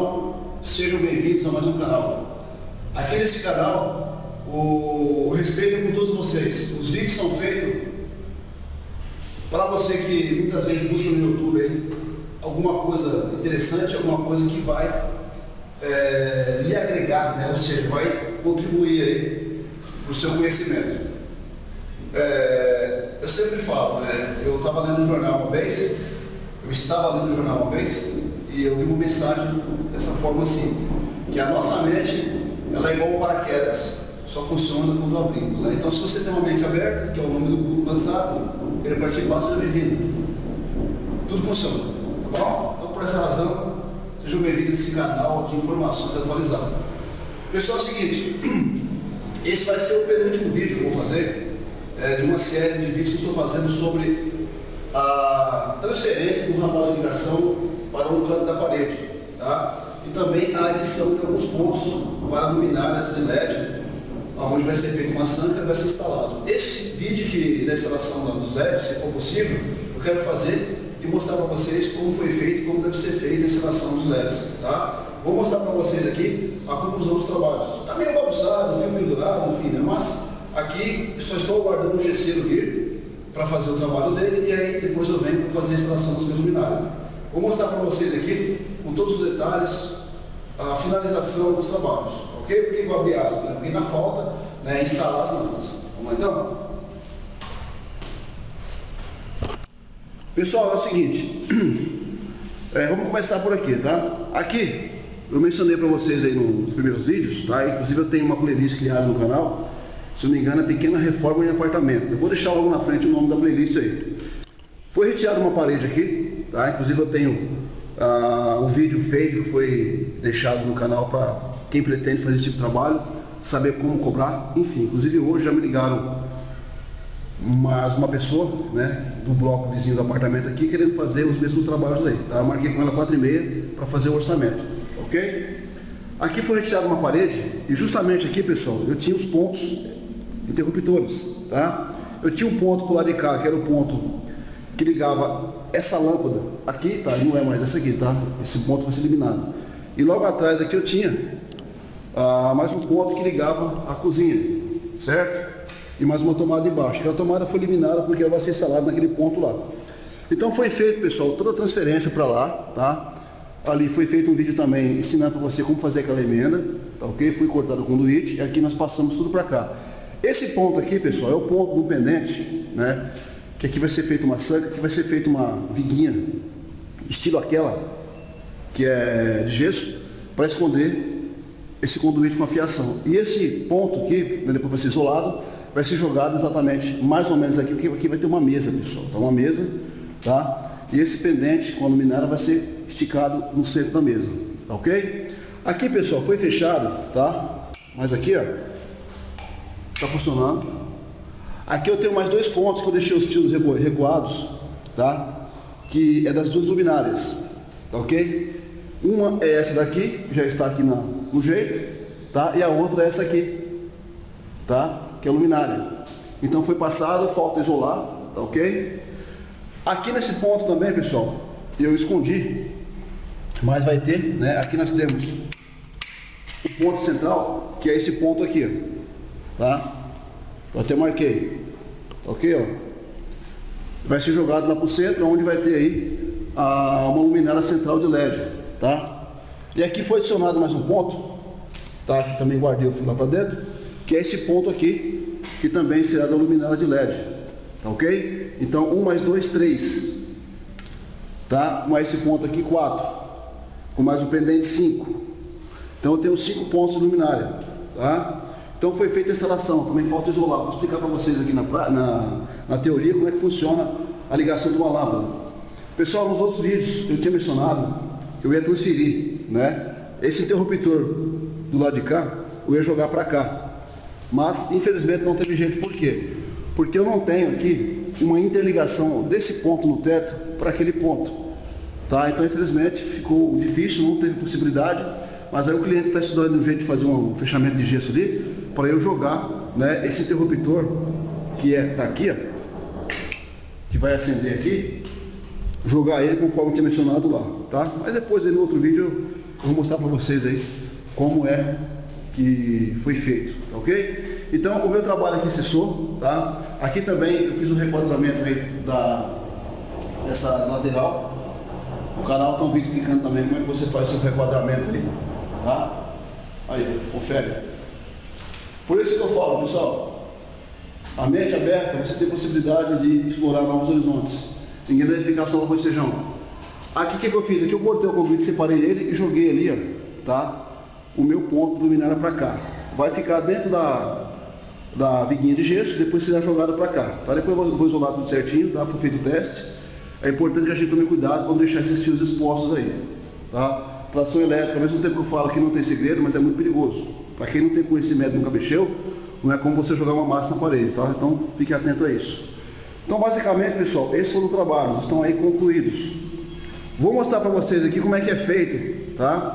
pessoal, sejam bem-vindos a mais um canal. Aqui nesse canal, o respeito é com todos vocês. Os vídeos são feitos para você que muitas vezes busca no YouTube aí, alguma coisa interessante, alguma coisa que vai lhe agregar, né? Ou seja, vai contribuir aí para o seu conhecimento. Eu sempre falo, né? Eu estava lendo um jornal uma vez, e eu vi uma mensagem dessa forma assim, que a nossa mente ela é igual ao paraquedas, só funciona quando abrimos, né? Então se você tem uma mente aberta, que é o nome do grupo do WhatsApp, ele participar, seja bem-vindo. Tudo funciona, tá bom? Então por essa razão, sejam bem-vindos a esse canal de informações atualizadas. Pessoal, é o seguinte, esse vai ser o penúltimo vídeo que eu vou fazer, de uma série de vídeos que eu estou fazendo sobre a transferência do ramal de ligação para um canto da parede, tá? E também a adição de alguns pontos para luminárias de LED, onde vai ser feita uma sanca e vai ser instalado. Esse vídeo da instalação dos LEDs, se for possível, eu quero fazer e mostrar para vocês como foi feito e como deve ser feita a instalação dos LEDs, tá? Vou mostrar para vocês aqui a conclusão dos trabalhos. Está meio bagunçado, fio pendurado, enfim, né? Mas aqui só estou aguardando o gesseiro vir para fazer o trabalho dele e aí depois eu venho para fazer a instalação dos meus luminários. Vou mostrar para vocês aqui, com todos os detalhes, a finalização dos trabalhos, ok? Por que eu vou abrir aspas? Porque na falta, né, instalar as lâmpadas. Vamos lá então? Pessoal, é o seguinte, vamos começar por aqui, tá? Aqui, eu mencionei para vocês aí nos primeiros vídeos, tá? Inclusive eu tenho uma playlist criada no canal, se não me engano, é Pequena Reforma em Apartamento. Eu vou deixar logo na frente o nome da playlist aí. Foi retirada uma parede aqui, tá? Inclusive eu tenho um vídeo feito que foi deixado no canal para quem pretende fazer esse tipo de trabalho, saber como cobrar. Enfim, inclusive hoje já me ligaram uma pessoa, né, do bloco vizinho do apartamento aqui, querendo fazer os mesmos trabalhos aí, tá? Eu marquei com ela 4h30 para fazer o orçamento, ok? Aqui foi retirada uma parede e justamente aqui, pessoal, eu tinha os pontos interruptores, tá? Eu tinha um ponto pro lado de cá, que era o ponto que ligava essa lâmpada aqui, tá? Não é mais essa aqui, tá? Esse ponto vai ser eliminado. E logo atrás aqui eu tinha mais um ponto que ligava a cozinha, certo? E mais uma tomada embaixo. Aquela tomada foi eliminada porque ela vai ser instalada naquele ponto lá. Então foi feito, pessoal, toda a transferência para lá, tá? Ali foi feito um vídeo também ensinando para você como fazer aquela emenda, tá ok? Foi cortado o conduíte e aqui nós passamos tudo para cá. Esse ponto aqui, pessoal, é o ponto do pendente, né? Que aqui vai ser feita uma sanca, aqui vai ser feita uma viguinha, estilo aquela, que é de gesso, para esconder esse conduíte com a fiação. E esse ponto aqui, né, depois vai ser isolado, vai ser jogado exatamente, mais ou menos aqui, porque aqui vai ter uma mesa, pessoal. Tá uma mesa, tá? E esse pendente com a luminária vai ser esticado no centro da mesa, tá ok? Aqui, pessoal, foi fechado, tá? Mas aqui, ó, tá funcionando. Aqui eu tenho mais dois pontos que eu deixei os fios recuados, tá? Que é das duas luminárias, tá ok? Uma é essa daqui, que já está aqui no jeito, tá? E a outra é essa aqui, tá? Que é a luminária. Então foi passado, falta isolar, tá ok? Aqui nesse ponto também, pessoal, eu escondi, mas vai ter, né? Aqui nós temos o ponto central, que é esse ponto aqui, tá? Eu até marquei, ok, ó. Vai ser jogado lá pro centro, onde vai ter aí uma luminária central de LED, tá? E aqui foi adicionado mais um ponto, tá? Aqui também guardei o fio lá para dentro, que é esse ponto aqui, que também será da luminária de LED, tá ok? Então 1 mais 2, 3, tá? Mais esse ponto aqui, 4, com mais o pendente, 5. Então eu tenho 5 pontos de luminária, tá? Então foi feita a instalação, também falta isolar. Vou explicar para vocês aqui na teoria como é que funciona a ligação de uma lâmpada. Pessoal, nos outros vídeos eu tinha mencionado que eu ia transferir, né? Esse interruptor do lado de cá, eu ia jogar para cá. Mas infelizmente não teve jeito, por quê? Porque eu não tenho aqui uma interligação desse ponto no teto para aquele ponto, tá? Então infelizmente ficou difícil, não teve possibilidade. Mas aí o cliente está estudando um jeito de fazer um fechamento de gesso ali, para eu jogar, né, esse interruptor, que é daqui, ó, que vai acender aqui, jogar ele conforme tinha mencionado lá, tá? Mas depois aí no outro vídeo eu vou mostrar para vocês aí como é que foi feito, tá ok? Então o meu trabalho aqui cessou, tá? Aqui também eu fiz um requadramento aí dessa lateral. No canal tem um vídeo explicando também como é que você faz esse requadramento aí, tá? Aí, confere. Por isso que eu falo, pessoal, a mente aberta, você tem possibilidade de explorar novos horizontes. Ninguém deve ficar só no arroz e feijão. Aqui o que eu fiz? Aqui eu cortei o concreto, separei ele e joguei ali, ó, tá? O meu ponto de luminária para cá. Vai ficar dentro da viguinha de gesso, depois será jogado para cá, tá? Depois eu vou isolar tudo certinho, tá? Foi feito o teste. É importante que a gente tome cuidado para não deixar esses fios expostos aí, tá? Tração elétrica, ao mesmo tempo que eu falo que não tem segredo, mas é muito perigoso. Para quem não tem conhecimento, nunca mexeu, não é como você jogar uma massa na parede, tá? Então fique atento a isso. Então basicamente, pessoal, esses foram os trabalhos, estão aí concluídos. Vou mostrar para vocês aqui como é que é feito, tá?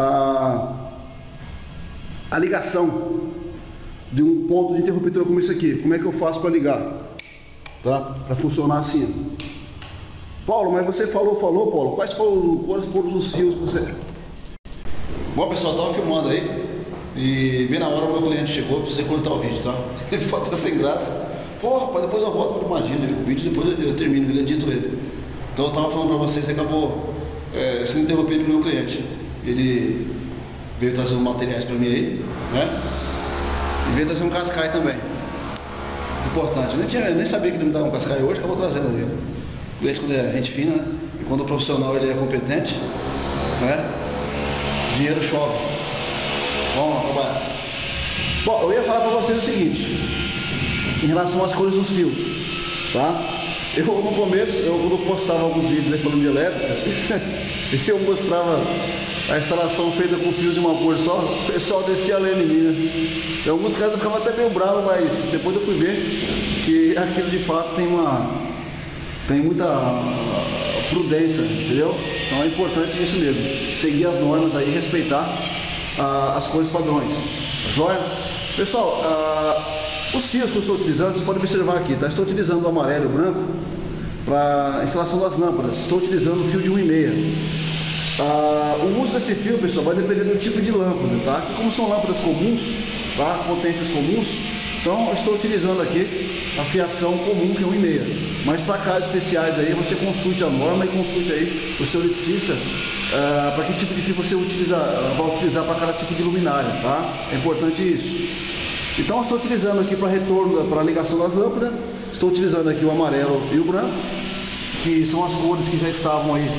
A ligação de um ponto de interruptor como esse aqui. Como é que eu faço para ligar, tá? Para funcionar assim. Paulo, mas você falou, Paulo, quais foram os fios que você... Bom, pessoal, estava filmando aí e bem na hora o meu cliente chegou, precisei cortar o vídeo, tá? Ele falou, tá sem graça. Pô, rapaz, depois eu volto para imagina o vídeo, depois eu termino, ele edito ele. Então eu estava falando para vocês e acabou sendo interrompido pelo meu cliente. Ele veio trazer uns materiais para mim aí, né? E veio trazer um cascai também. Importante. Eu nem sabia que ele me dava um cascai hoje, acabou trazendo ali. O cliente, quando é gente fina, né? E quando o profissional ele é competente, né? Dinheiro chove. Vamos lá, trabalhar. Bom, eu ia falar para vocês o seguinte, em relação às cores dos fios, tá? Eu no começo, quando postava alguns vídeos aí falando de elétrica, eu mostrava a instalação feita com fios de uma cor só, o pessoal descia a lenha em mim, né? Em alguns casos eu ficava até meio bravo, mas depois eu fui ver que aquilo de fato tem muita prudência, entendeu? Então é importante isso mesmo, seguir as normas aí, respeitar as cores padrões, joia? Pessoal, os fios que eu estou utilizando, vocês podem observar aqui, tá? Estou utilizando o amarelo e o branco para a instalação das lâmpadas, estou utilizando o fio de 1,5. O uso desse fio, pessoal, vai depender do tipo de lâmpada, tá? Aqui, como são lâmpadas comuns, tá? Potências comuns, então eu estou utilizando aqui a fiação comum, que é 1,5. Mas para casos especiais aí, você consulte a norma e consulte aí o seu eletricista para que tipo de fio você vai utilizar para cada tipo de luminária, tá? É importante isso. Então eu estou utilizando aqui para retorno, para ligação das lâmpadas, estou utilizando aqui o amarelo e o branco, que são as cores que já estavam aí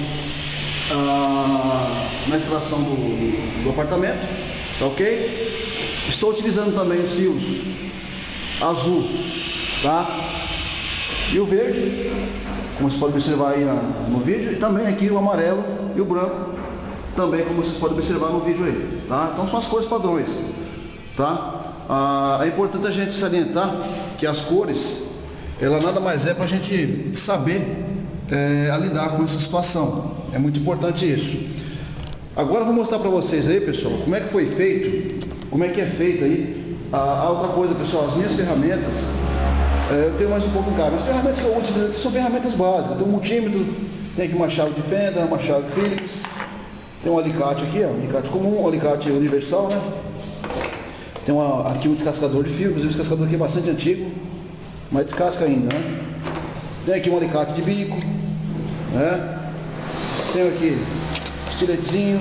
na instalação do apartamento, tá ok? Estou utilizando também os fios azul, tá? E o verde, como vocês podem observar aí no vídeo, e também aqui o amarelo e o branco, também como vocês podem observar no vídeo aí, tá? Então são as cores padrões, tá? É importante a gente salientar que as cores, ela nada mais é para a gente saber lidar com essa situação. É muito importante isso. Agora eu vou mostrar para vocês aí, pessoal, como é que foi feito, como é que é feito aí. A outra coisa, pessoal, as minhas ferramentas, eu tenho mais um pouco em casa. As ferramentas que eu utilizo aqui são ferramentas básicas. Tem um multímetro, tem aqui uma chave de fenda, uma chave Phillips, tem um alicate aqui, ó, um alicate comum, um alicate universal, né? Tem aqui um descascador de fio, inclusive o descascador aqui é bastante antigo, mas descasca ainda, né? Tem aqui um alicate de bico, né? Tem aqui estiletezinho,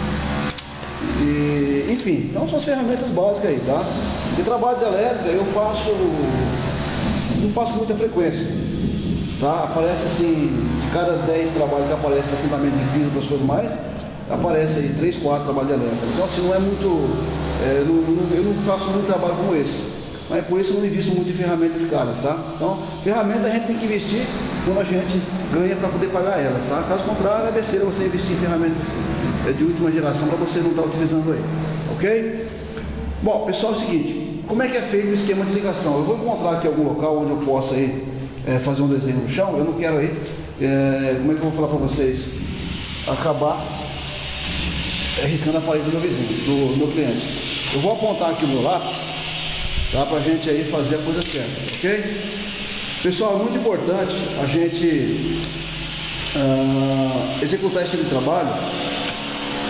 e, enfim, então são as ferramentas básicas aí, tá? De trabalho de elétrica eu não faço com muita frequência, tá? Aparece assim, de cada 10 trabalhos que aparece assentamento de piso, outras coisas mais, aparece aí 3, 4 trabalhos de elétrica. Então assim, não é muito... eu não faço muito trabalho como esse, mas por isso eu não invisto muito em ferramentas caras, tá? Então, ferramenta a gente tem que investir quando a gente ganha para poder pagar elas, tá? Caso contrário, é besteira você investir em ferramentas de última geração para você não estar utilizando aí, ok? Bom, pessoal, é o seguinte, como é que é feito o esquema de ligação? Eu vou encontrar aqui algum local onde eu possa aí, fazer um desenho no chão. Eu não quero aí, como é que eu vou falar para vocês, acabar riscando a parede do meu vizinho, do meu cliente. Eu vou apontar aqui o meu lápis, tá? Pra gente aí fazer a coisa certa, ok? Pessoal, é muito importante a gente executar esse tipo de trabalho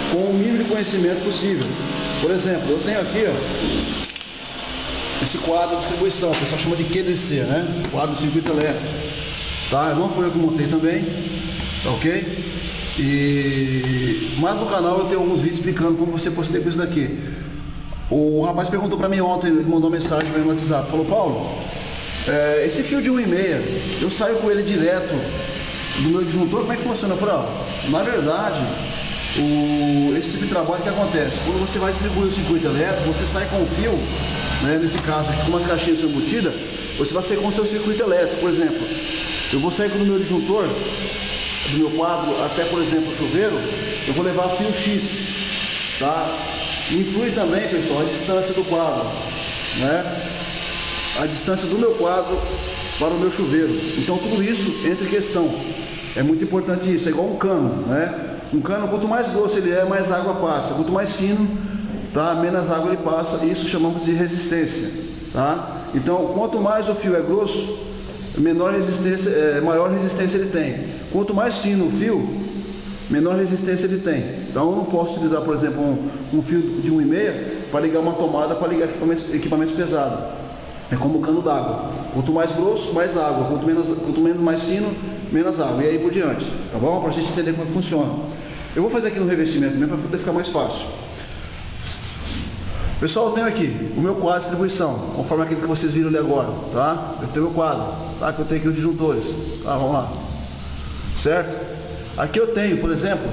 com o mínimo de conhecimento possível. Por exemplo, eu tenho aqui, ó, esse quadro de distribuição, o pessoal chama de QDC, né? Quadro de circuito elétrico. Tá? Não foi eu que montei também, tá ok? Mas no canal eu tenho alguns vídeos explicando como você proceder com isso daqui. O rapaz perguntou para mim ontem, ele mandou mensagem para mim no WhatsApp, falou: Paulo, esse fio de 1,5, eu saio com ele direto do meu disjuntor, como é que funciona? Eu falei: ó, na verdade, esse tipo de trabalho que acontece, quando você vai distribuir o circuito elétrico, você sai com o fio, né, nesse caso aqui, com umas caixinhas embutidas, você vai sair com o seu circuito elétrico. Por exemplo, eu vou sair com o meu disjuntor, do meu quadro até, por exemplo, o chuveiro, eu vou levar fio X, tá? Influi também, pessoal, a distância do quadro, né? A distância do meu quadro para o meu chuveiro. Então tudo isso entra em questão. É muito importante isso, é igual um cano, né? Um cano, quanto mais grosso ele é, mais água passa. Quanto mais fino, tá? Menos água ele passa. Isso chamamos de resistência, tá? Então, quanto mais o fio é grosso, maior resistência ele tem. Quanto mais fino o fio, menor resistência ele tem. Então eu não posso utilizar, por exemplo, um fio de 1,5 para ligar uma tomada, para ligar equipamentos pesados. É como o cano d'água. Quanto mais grosso, mais água. Quanto menos mais fino, menos água. E aí por diante. Tá bom? Para a gente entender como é que funciona. Eu vou fazer aqui no revestimento mesmo para poder ficar mais fácil. Pessoal, eu tenho aqui o meu quadro de distribuição, conforme aquele que vocês viram ali agora, tá? Eu tenho o meu quadro, tá? Que eu tenho aqui os disjuntores, tá? Vamos lá, certo? Aqui eu tenho, por exemplo,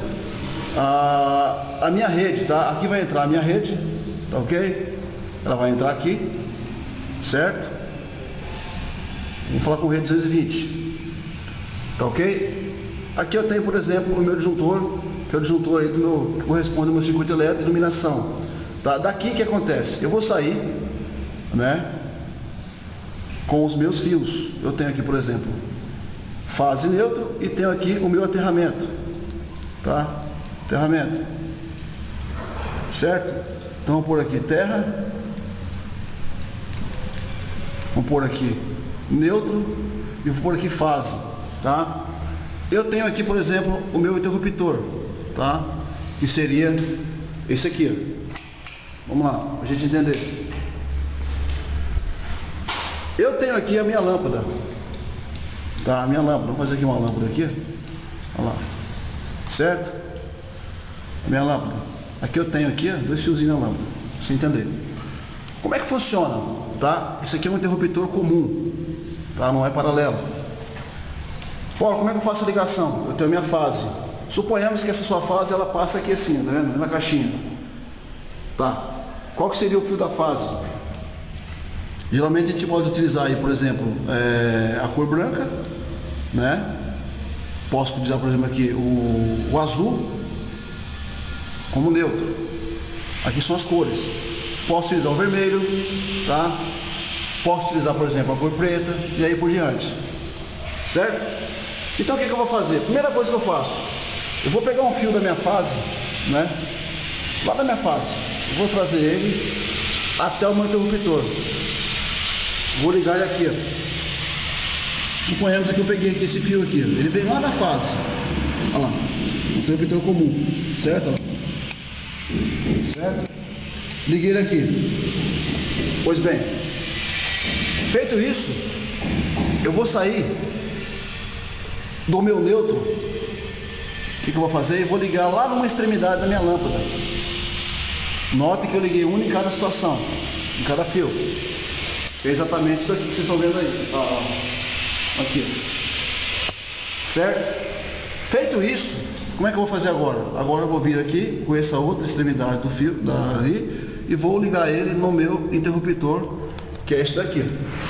a minha rede, tá? Aqui vai entrar a minha rede, tá ok? Ela vai entrar aqui, certo? Vamos falar com rede 220, tá ok? Aqui eu tenho, por exemplo, o meu disjuntor, que é o disjuntor aí que corresponde ao meu circuito elétrico de iluminação. Tá? Daqui o que acontece? Eu vou sair, né, com os meus fios. Eu tenho aqui, por exemplo, fase neutro e tenho aqui o meu aterramento, tá? Aterramento, certo? Então vou pôr aqui terra, vou pôr aqui neutro e vou pôr aqui fase, tá? Eu tenho aqui, por exemplo, o meu interruptor, tá? Que seria esse aqui, ó. Vamos lá, para a gente entender. Eu tenho aqui a minha lâmpada, tá? A minha lâmpada, vamos fazer aqui uma lâmpada aqui, olha lá, certo? A minha lâmpada. Aqui eu tenho aqui, ó, 2 fiozinhos na lâmpada, para você entender. Como é que funciona, tá? Isso aqui é um interruptor comum, tá? Não é paralelo. Paulo, como é que eu faço a ligação? Eu tenho a minha fase. Suponhamos que essa sua fase, ela passa aqui assim, tá vendo? Na caixinha. Tá. Qual que seria o fio da fase? Geralmente a gente pode utilizar aí, por exemplo, a cor branca, né? Posso utilizar, por exemplo, aqui o azul como neutro. Aqui são as cores. Posso utilizar o vermelho, tá? Posso utilizar, por exemplo, a cor preta e aí por diante. Certo? Então o que eu vou fazer? Primeira coisa que eu faço, eu vou pegar um fio da minha fase, né? Lá da minha fase. Eu vou trazer ele até o meu interruptor. Vou ligar ele aqui, ó. Suponhamos que eu peguei aqui esse fio aqui, ó. Ele vem lá da fase. Olha lá, um interruptor comum, certo? Certo? Liguei ele aqui. Pois bem, feito isso, eu vou sair do meu neutro. O que eu vou fazer? Eu vou ligar lá numa extremidade da minha lâmpada. Note que eu liguei um em cada situação, em cada fio. É exatamente isso aqui que vocês estão vendo aí. Aqui. Certo? Feito isso, como é que eu vou fazer agora? Agora eu vou vir aqui com essa outra extremidade do fio dali e vou ligar ele no meu interruptor, que é este daqui.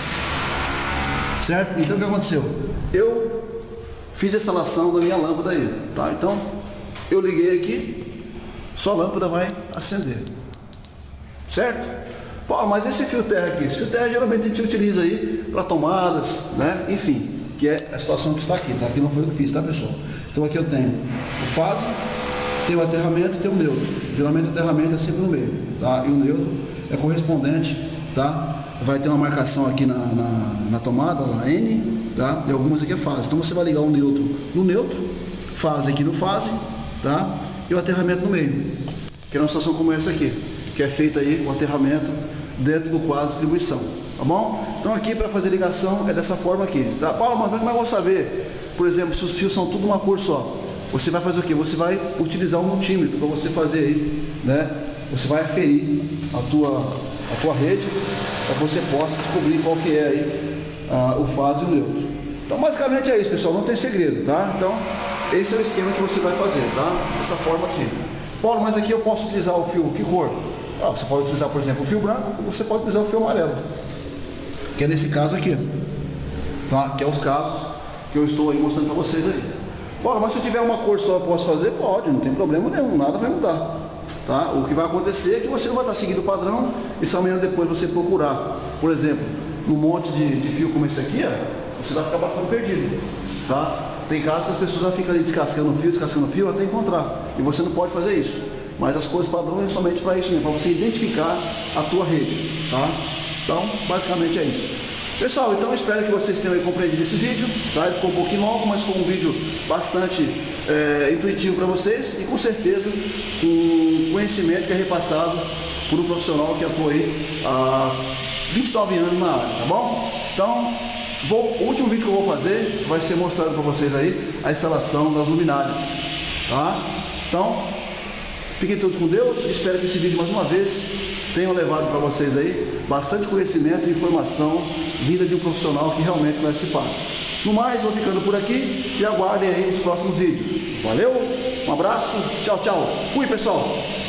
Certo? Então o que aconteceu? Eu fiz a instalação da minha lâmpada aí, tá? Então eu liguei aqui. Sua lâmpada vai acender, certo? Pô, mas esse fio terra aqui, esse fio terra geralmente a gente utiliza aí para tomadas, né? Enfim, que é a situação que está aqui, tá? Aqui não foi eu que fiz, tá, pessoal? Então aqui eu tenho o fase, tenho o aterramento e tenho o neutro. Geralmente o aterramento é sempre no meio, tá? E o neutro é correspondente, tá? Vai ter uma marcação aqui na tomada, lá, N, tá? E algumas aqui é fase. Então você vai ligar o neutro no neutro, fase aqui no fase, tá? E o aterramento no meio, que é uma situação como essa aqui, que é feita aí o aterramento dentro do quadro de distribuição, tá bom? Então aqui para fazer ligação é dessa forma aqui, tá? Paulo, mas como é que eu vou saber, por exemplo, se os fios são tudo uma cor só? Você vai fazer o que? Você vai utilizar um multímetro para você fazer aí, né? Você vai aferir a tua rede para que você possa descobrir qual que é aí o fase e o neutro. Então basicamente é isso, pessoal, não tem segredo, tá? Então esse é o esquema que você vai fazer, tá? Dessa forma aqui. Paulo, mas aqui eu posso utilizar o fio, que cor? Você pode utilizar, por exemplo, o fio branco, ou você pode utilizar o fio amarelo, que é nesse caso aqui, tá? Que é os casos que eu estou aí mostrando para vocês aí. Paulo, mas se eu tiver uma cor só eu posso fazer? Pode, não tem problema nenhum, nada vai mudar. Tá? O que vai acontecer é que você não vai estar seguindo o padrão e se amanhã depois você procurar, por exemplo, num monte de fio como esse aqui, você vai acabar ficando perdido. Tá? Tem casos que as pessoas ficam ali descascando fio até encontrar. E você não pode fazer isso. Mas as cores padrão é somente para isso mesmo, para você identificar a tua rede. Tá? Então, basicamente é isso. Pessoal, então eu espero que vocês tenham compreendido esse vídeo, tá? Ele ficou um pouquinho longo, mas foi um vídeo bastante intuitivo para vocês e com certeza um conhecimento que é repassado por um profissional que atua aí há 29 anos na área, tá bom? Então, o último vídeo que eu vou fazer vai ser mostrando para vocês aí a instalação das luminárias, tá? Então, fiquem todos com Deus, espero que esse vídeo mais uma vez tenham levado para vocês aí bastante conhecimento e informação vinda de um profissional que realmente conhece o que faz. No mais, vou ficando por aqui e aguardem aí os próximos vídeos. Valeu, um abraço, tchau, tchau. Fui, pessoal!